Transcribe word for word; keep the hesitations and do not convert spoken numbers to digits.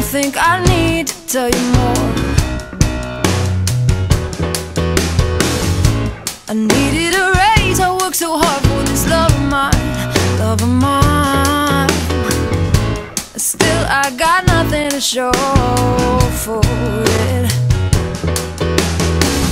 think I need to tell you more. I needed a raise, I worked so hard for this love of mine, love of mine. Still I got nothing to show for it.